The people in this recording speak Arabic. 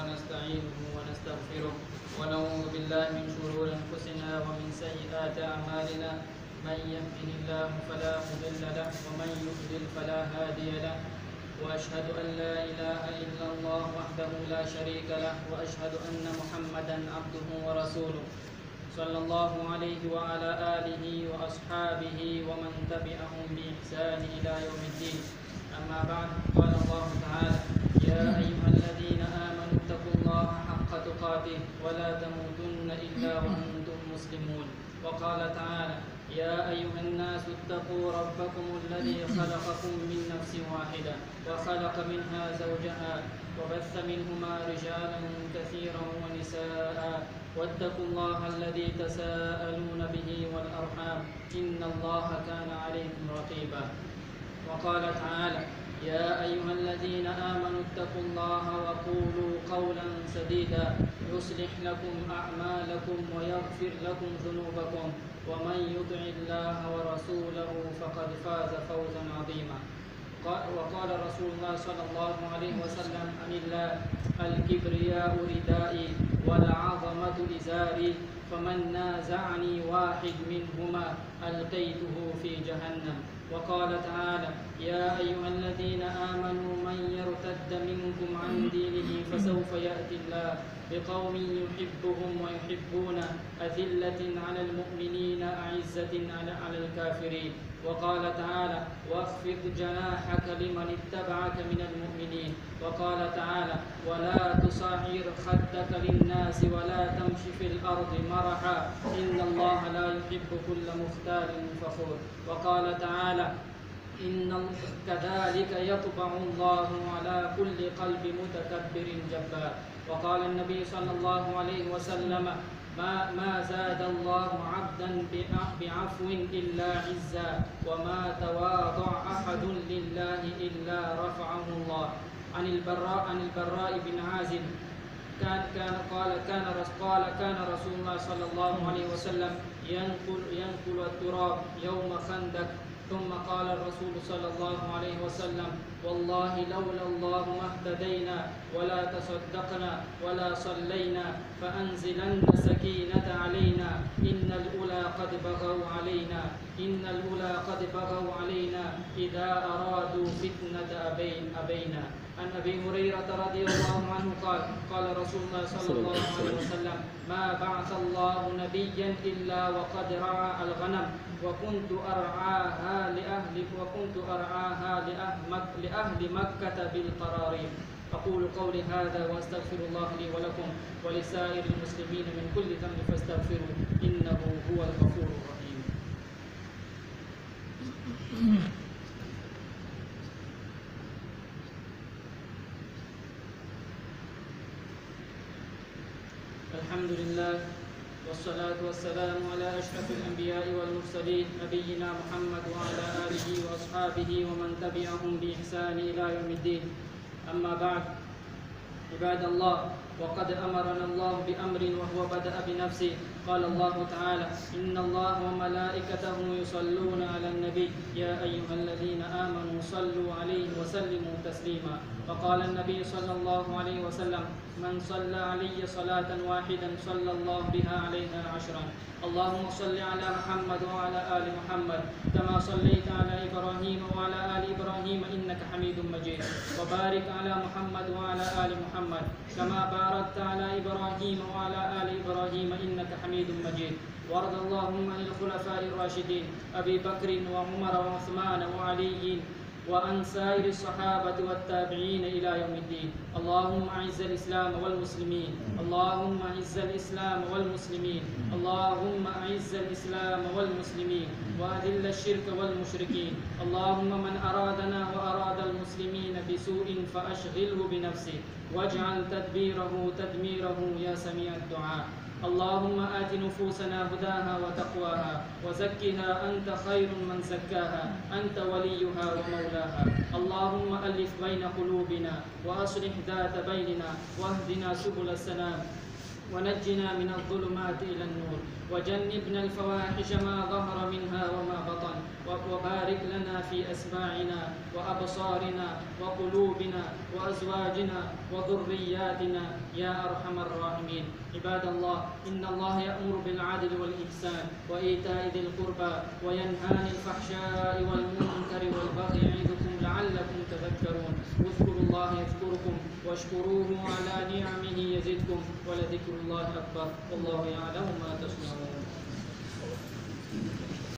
ونستعينه ونستغفره ونعوذ بالله من شرور أنفسنا ومن سيئات أعمالنا. من يهده الله فلا مضل له ومن يضلل فلا هادي له. وأشهد أن لا إله إلا الله وحده لا شريك له وأشهد أن محمدا عبده ورسوله صلى الله عليه وعلى آله وأصحابه ومن تبعهم بإحسان إلى يوم الدين. أما بعد، قال الله تعالى: يا أيها الذين آمنوا اتقوا الله حق تقاته ولا تموتن إلا وأنتم مسلمون. وقال تعالى: يا أيها الناس اتقوا ربكم الذي خلقكم من نفس واحدة وخلق منها زوجها وبث منهما رجالا كثيرا ونساء واتقوا الله الذي تساءلون به والأرحام إن الله كان عليكم رقيبا. وقال تعالى: يا أيها الذين آمنوا اتقوا الله وقولوا قولا سديدا يصلح لكم أعمالكم ويغفر لكم ذنوبكم ومن يطع الله ورسوله فقد فاز فوزا عظيما. وقال رسول الله صلى الله عليه وسلم عن الله: الكبرياء ردائي والعظمة إزاري فمن نازعني واحد منهما ألقيته في جهنم. وقال تعالى: يا أيها الذين آمنوا من يرتد منكم عن دينه فسوف يأتي الله بقوم يحبهم ويحبونه أذلة على المؤمنين أعزة على الكافرين. وقال تعالى: واخفض جناحك لمن اتبعك من المؤمنين. وقال تعالى: ولا تصعر خدك للناس ولا تمش في الأرض مرحا إن الله لا يحب كل مختال فخور. وقال تعالى: كذلك يطبع الله على كل قلب متكبر جبار. وقال النبي صلى الله عليه وسلم: ما زاد الله عبدا بعفو إلا عزا وما تواضع أحد لله إلا رفعه الله. عن البراء بن عازب كان رسول الله صلى الله عليه وسلم ينقل التراب يوم خندق ثم قال الرسول صلى الله عليه وسلم: والله لولا الله ما اهتدينا ولا تصدقنا ولا صلينا فأنزلن سكينة علينا إن الأولى قد بغوا علينا إذا أرادوا فتنة أبينا. عن أبي هريرة رضي الله عنه قال رسول الله صلى الله عليه وسلم: ما بعث الله نبيا إلا وقد رعى الغنم وكنت أرعاها لأهل مكة بالقراريب. أقول قولي هذا وأستغفر الله لي ولكم ولسائر المسلمين من كل ذنب فاستغفروه إنه هو الغفور الرحيم. الحمد لله والصلاة والسلام على أشرف الأنبياء والمرسلين نبينا محمد وعلى آله وأصحابه ومن تبعهم بإحسان إلى يوم الدين. أما بعد، عباد الله، وقد أمرنا الله بأمر وهو بدأ بنفسه. قال الله تعالى: إن الله وملائكته يصلون على النبي يا أيها الذين آمنوا صلوا عليه وسلموا تسليما. وقال النبي صلى الله عليه وسلم: من صلى علي صلاة واحدا صلى الله بها عليها 10. اللهم صل على محمد وعلى آل محمد كما صليت على إبراهيم وعلى آل إبراهيم إنك حميد مجيد. وبارك على محمد وعلى آل محمد كما باركت على إبراهيم وعلى آل إبراهيم إنك حميد مجيد. وارض اللهم عن الخلفاء الراشدين أبي بكر وعمر وعثمان وعلي وعن سائر الصحابة والتابعين إلى يوم الدين. اللهم أعز الإسلام والمسلمين. اللهم أعز الإسلام والمسلمين. اللهم أعز الإسلام والمسلمين وأذل الشرك والمشركين. اللهم من أرادنا وأراد المسلمين بسوء فأشغله بنفسه واجعل تدميره يا سميع الدعاء. اللهم آت نفوسنا هداها وتقواها وزكها أنت خير من زكاها أنت وليها ومولاها. اللهم ألف بين قلوبنا وأصلح ذات بيننا واهدنا سبل السلام ونجنا من الظلمات إلى النور، وجنبنا الفواحش ما ظهر منها وما بطن، وبارك لنا في أسماعنا وأبصارنا وقلوبنا وأزواجنا وذرياتنا يا أرحم الراحمين. عباد الله، إن الله يأمر بالعدل والإحسان وإيتاء ذي القربى وينهى عن الفحشاء والمنكر والبغي يعظكم لعلكم تذكرون. اذكروا الله يذكركم واشكروه على نعمه يزدكم ولذكر الله أكبر والله يعلم ما تصنعون.